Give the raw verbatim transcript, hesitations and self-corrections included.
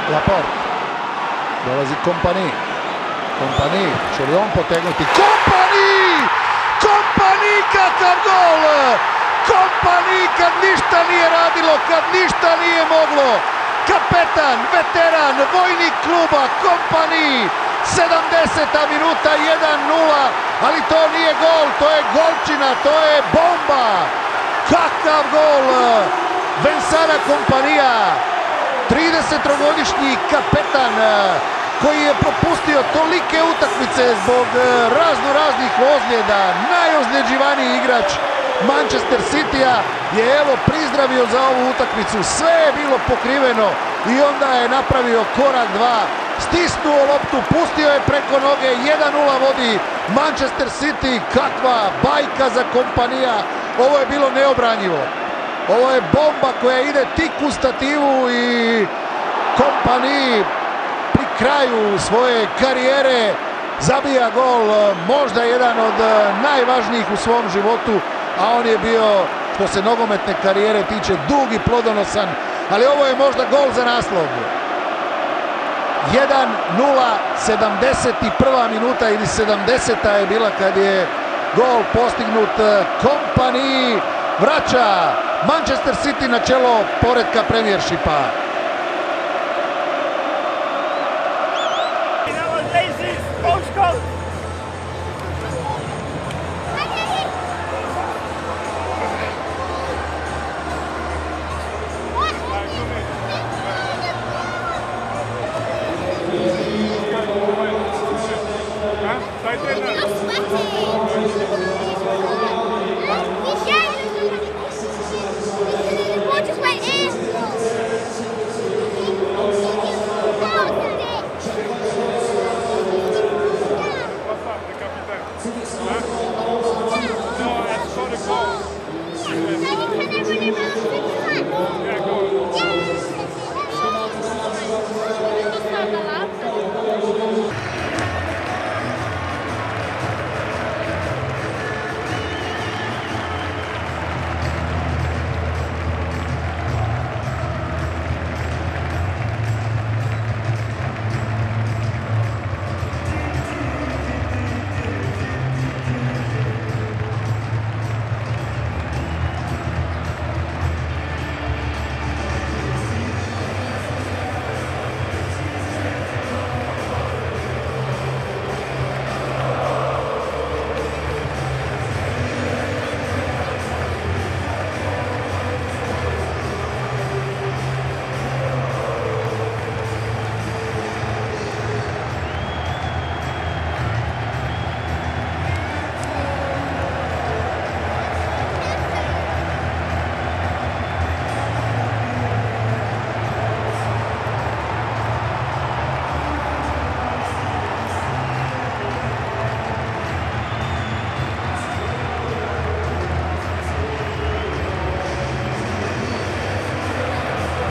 Laporte. Dolazi Kompani. Kompani, će li on potegnuti? Kompani! Kompani, kakav gol! Kompani kad ništa nije radilo, kad ništa nije moglo. Kapetan, veteran, vojnik kluba Kompani. sedamdeseta minuta, jedan nula, ali to nije gol, to je golčina, to je bomba. Kakav gol Vincenta Kompanija, tridesetogodišnji kapetan koji je propustio tolike utakmice zbog razno raznih ozljeda, najozljeđivaniji igrač Manchester Citya je evo prizdravio za ovu utakmicu, sve je bilo pokriveno i onda je napravio korak dva, stisnuo loptu, pustio je preko noge, jedan nula vodi Manchester City, kakva bajka za Kompanija, ovo je bilo neobranjivo, ovo je bomba koja ide tik u stativu i Kompani pri kraju svoje karijere zabija gol, možda jedan od najvažnijih u svom životu, a on je bio, što se nogometne karijere tiče, dug i plodonosan, ali ovo je možda gol za naslov. jedan nula, sedamdeset prva minuta ili sedamdeseta je bila kad je gol postignut. Kompani vraća Manchester City na čelo poretka Premiershipa.